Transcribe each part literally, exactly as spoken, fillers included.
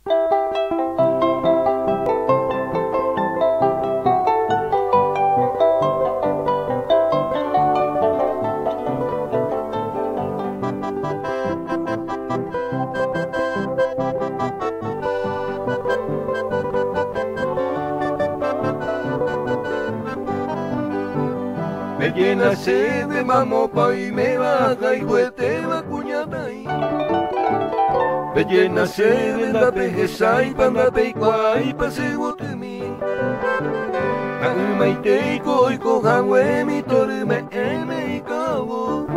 Me llena sed de mamopa y me baja y juete va cuñata y me llena sed de la pejeza y panda peicua y pase bote mi Alma y teiko y cojahue mi torme en me cabo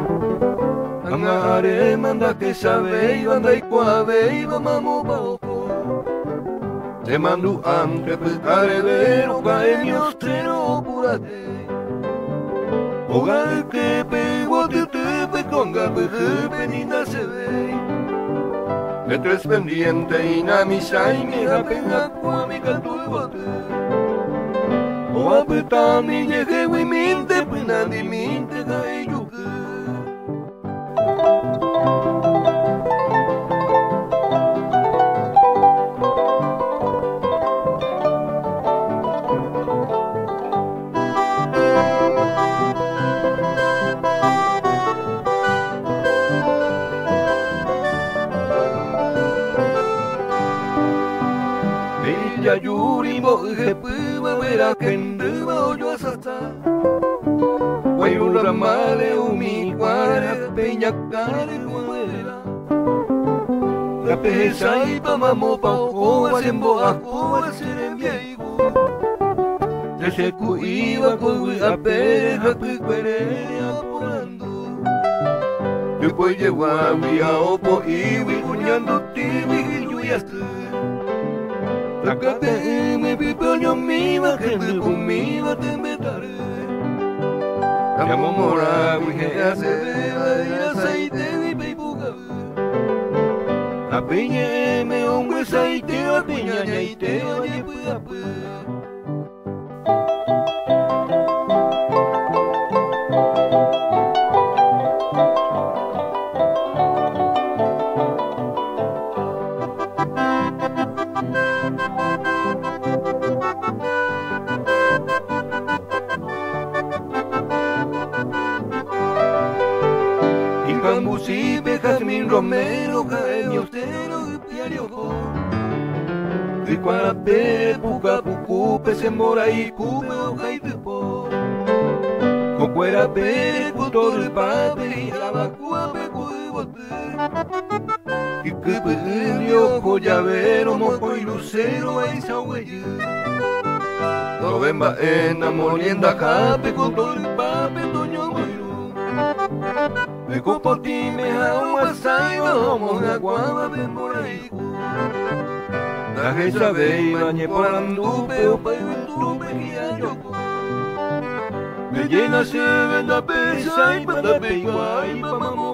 Angare manda que sabe y banda y cuave y va mamopa ojo te mando ante pecare vero cae mi ostero purate Oga que pego te te conga peje ninda se ve de tres pendiente y na mi sai mi apega kwa mi cantu bote O apeta mi llegue wi minte pina di minte kai yuke Ya yuri mo hepuba vera kenduba oyo asata Wayura male umi kwara peña kare kuera La pesa y pa mamo pa oa sembo akoa serembiaigo Desde ku iba ku apere hapu kwere apurando Después llegó a mi opo iwi cuñando tibi yuyastu Takate me pipoño mi va que me pumi va te metare Amo mora mi que hace beba y aceite mi peipuga A piñe me un aceite a piña y te oye puapu Musibe, jazmín, romero, cae mi austero y piarioco Y cuarape, puca, pucupe, se mora y cupe, oja y tepo Con cuerape, cutor y pape, y abacuape, cuibote Y que pelio, collavero, moco y lucero, ahí se huelle No venga en amolienda, jape, cutor y pape, toño, guayro Me compoti me hawa saiba homo agua ben moraiku Da que sabe iba ni por andupe o pa andupe giayoko Me llena se venda pesa y pa da pe igual y pa mamo